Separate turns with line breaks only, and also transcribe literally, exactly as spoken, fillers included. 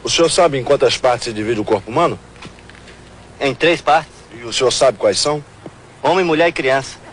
O senhor sabe em quantas partes se divide o corpo humano?
Em três partes.
E o senhor sabe quais são?
Homem, mulher e criança.